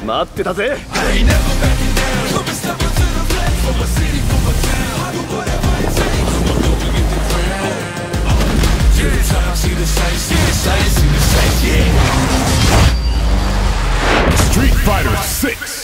待ってたぜ。 Street Fighter 6